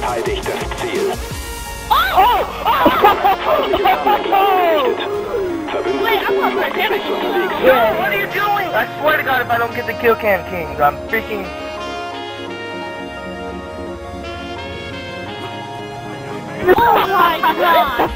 Verteidigt das Ziel. Wait, I'm on my damage. Yo, what are you doing? I swear to God, if I don't get the Killcam Kings, I'm freaking... Oh my God!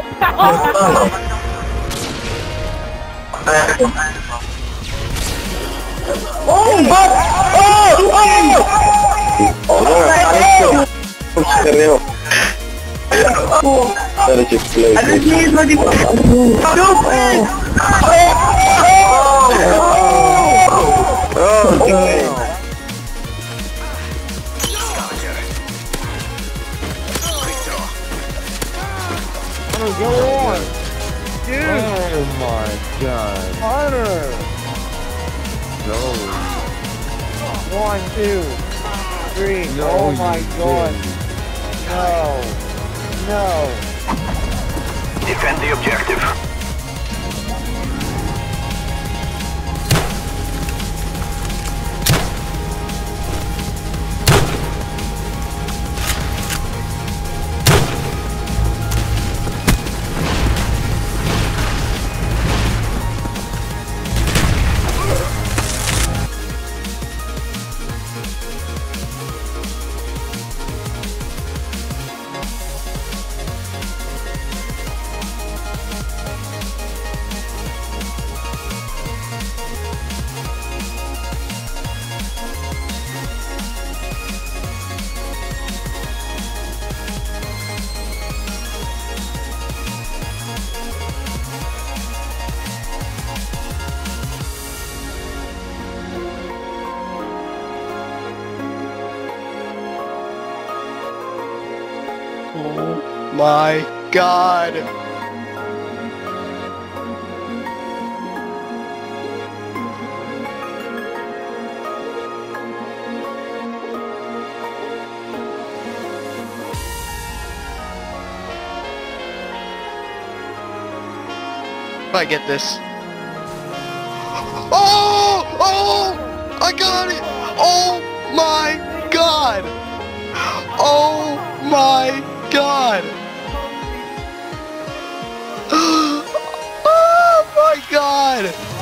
Go on! Dude! Oh my God! Hunter! No! 1, 2, 3. No, oh my God! No! No! Defend the objective. Oh my God! If I get this. Oh! Oh! I got it! Oh my God! Oh my God! Oh my God!